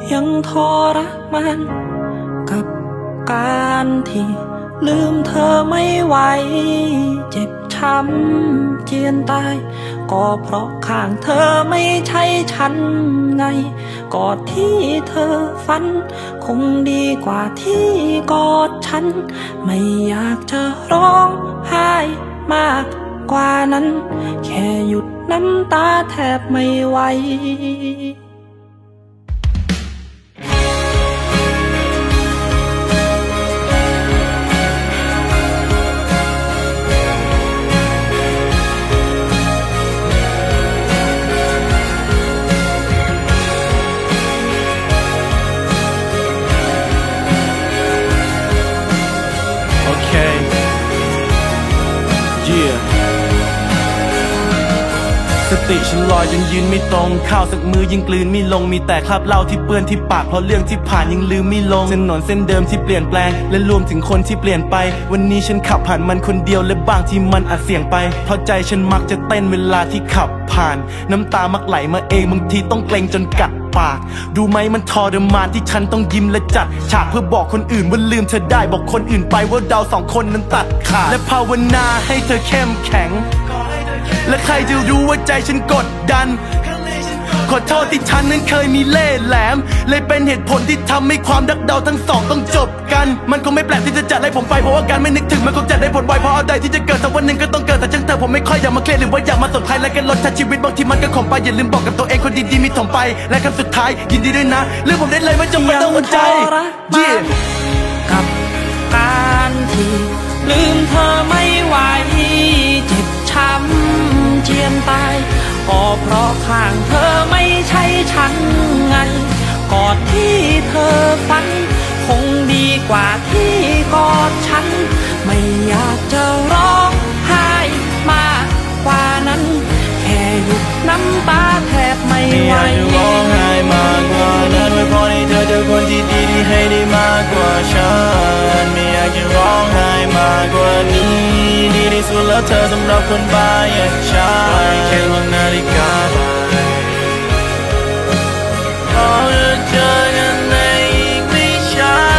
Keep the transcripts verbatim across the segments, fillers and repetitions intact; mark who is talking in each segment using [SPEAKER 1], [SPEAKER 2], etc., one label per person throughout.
[SPEAKER 1] ยังทรมานกับการที่ลืมเธอไม่ไหวเจ็บช้ำเจียนตายก็เพราะข้างเธอไม่ใช่ฉันไงกอดที่เธอฝันคงดีกว่าที่กอดฉันไม่อยากจะร้องไห้มากกว่านั้นแค่หยุดน้ำตาแทบไม่ไหว
[SPEAKER 2] สติฉันลอยจนยืนไม่ตรงข้าวสักมือยิ่งกลืนไม่ลงมีแต่คราบเหล้าที่เปื้อนที่ปากเพราะเรื่องที่ผ่านยังลืมไม่ลงถนนเส้นเดิมที่เปลี่ยนแปลงและรวมถึงคนที่เปลี่ยนไปวันนี้ฉันขับผ่านมันคนเดียวและบางที่มันอาจเสี่ยงไปเพราะใจฉันมักจะเต้นเวลาที่ขับผ่านน้ำตามักไหลมาเองบางทีต้องเกรงจนกัดปากดูไหมมันทรมานที่ฉันต้องยิ้มและจัดฉากเพื่อบอกคนอื่นว่าลืมเธอได้บอกคนอื่นไปว่าเราสองคนนั้นตัดขาดและภาวนาให้เธอเข้มแข็งและใครจะรู้ว่าใจฉันกดดันขอโทษที่ฉันนั้นเคยมีเล่ห์แหลมเลยเป็นเหตุผลที่ทำให้ความรักเราทั้งสองต้องจบกันมันคงไม่แปลกที่จะจัดให้ผมไปเพราะว่าการไม่นึกถึงมันคงจะได้ผลไวเพราะอะไรที่จะเกิดสักวันหนึ่งก็ต้องเกิดแต่จังเธอผมไม่ค่อยอยากมาเครียดหรือว่าอยากมาสนใจและกันลดชัดชีวิตบางทีมันก็ขมไปอย่าลืมบอกกับตัวเองคนดีๆมีถมไปและคำสุดท้ายยินดีด้วยนะเรื่องผมได้เลยไม่จำเป็นต้องอดใจ
[SPEAKER 1] กับการที่ลืมเธอไม่ไหวเจ็บช้ำเจียนตายก็เพราะข้างเธอไม่ใช่ฉันไงกอดที่เธอฝันคงดีกว่าที่กอดฉันไม่อยากจะร้องไห้มากกว่านั้นแค่หยุดน้ำตาแทบไม่ไหว
[SPEAKER 2] ไม่อยากจะร้องไห้มากกว่านั้นไว้พอให้เธอเจอคนที่ดีที่ให้ได้มากกว่าฉันไม่อยากจะร้องไห้มากกว่านี้ดีที่สุดแล้วเธอสำหรับคนบ้าอย่างฉันแค่มองนาฬิกาเราจะเจอกันในอีกไม่ช้า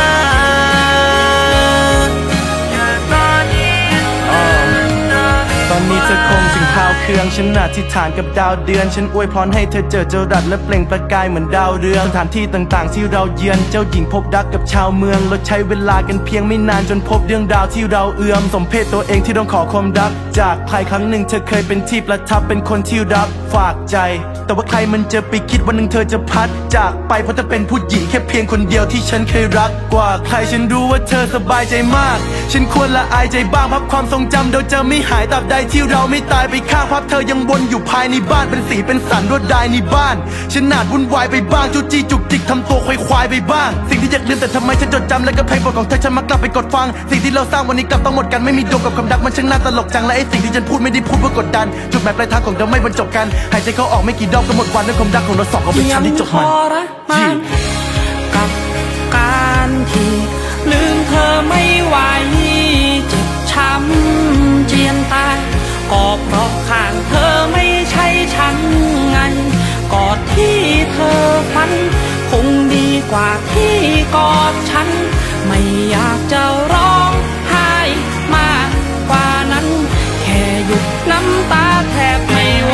[SPEAKER 2] ตอนนี้เธอคงถึงข่าวเครื่องฉันอธิษฐานกับดาวเดือนฉันอวยพรให้เธอเจอเจ้ารัดและเปล่งประกายเหมือนดาวเรืองสถานที่ต่างๆที่เราเยือนเจ้าหญิงพบรักกับชาวเมืองเราใช้เวลากันเพียงไม่นานจนพบเรื่องราวที่เราเอื้อมสมเพศตัวเองที่ต้องขอความรักจากใครครั้งหนึ่งเธอเคยเป็นที่ประทับเป็นคนที่รักฝากใจแต่ว่าใครมันจะไปคิดวันหนึ่งเธอจะพัดจากไปเพราะเธอเป็นผู้หญิงแค่เพียงคนเดียวที่ฉันเคยรักกว่าใครฉันรู้ว่าเธอสบายใจมากฉันควรละอายใจบ้างภาพความทรงจำเราจะไม่หายตราบใดที่เราไม่ตายไปข้างภาพเธอยังวนอยู่ภายในบ้านเป็นสีเป็นสันรวดลายในบ้านฉันอาจวุ่นวายไปบ้างจู้จี้จุกจิกทำตัวควายควายไปบ้างสิ่งที่อยากลืมแต่ทำไมฉันจดจำและก็เพลงโปรดของเธอฉันมักกลับไปกดฟังสิ่งที่เราสร้างวันนี้กลับต้องหมดกันไม่มีดวงกับความรักมันช่างน่าตลกจังและไอ้สิ่งที่ฉันพูดไม่ได้พูดเพื่อกดดันจุดหมายปลายทางของเราไม่บรรจบกันหายใจเข้าออกไม่กี่ดอกก็หมดวันด้วยความรักของเราสองก็เป็นฉันที่จบมัน
[SPEAKER 1] กับการที่ลืมเธอไม่ไหวเจ็บช้ำเจียนตายก็เพราะข้างเธอไม่ใช่ฉันไงกอดที่เธอฝันคงดีกว่าที่กอดฉันไม่อยากจะร้องไห้มากกว่านั้นแค่หยุดน้ำตาแทบไม่ไหว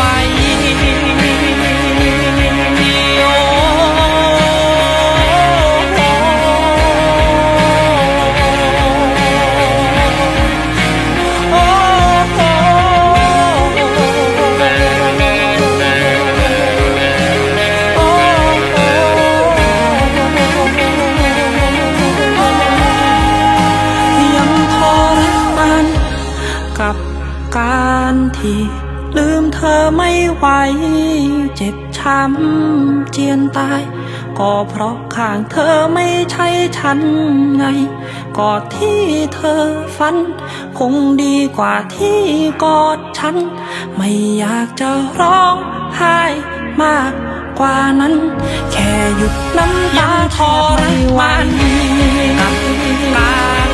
[SPEAKER 1] กับการที่ลืมเธอไม่ไหวเจ็บช้ำเจียนตายก็เพราะข้างเธอไม่ใช่ฉันไงกอดที่เธอฝันคงดีกว่าที่กอดฉันไม่อยากจะร้องไห้มากกว่านั้นแค่หยุดน้ำตาทรมานกับการ